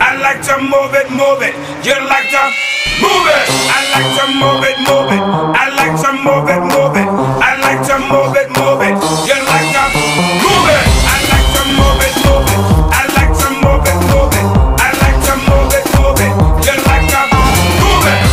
I like to move it, move it. You like to move it. I like to move it, move it. I like to move it, move it. I like to move it, move it. You like to move it. I like to move it, move it. I like to move it, move it. I like to move it, move it. You like to move it.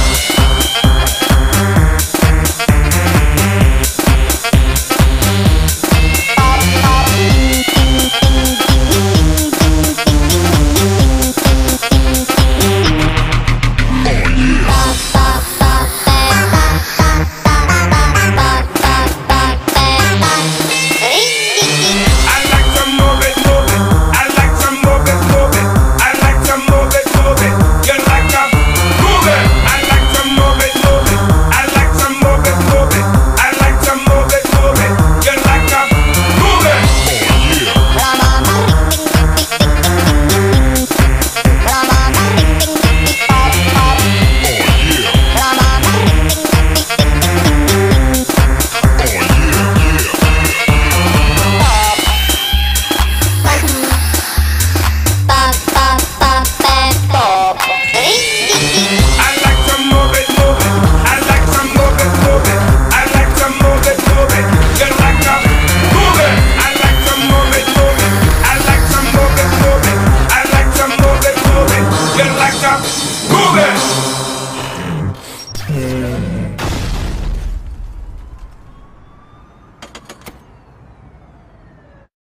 Move it.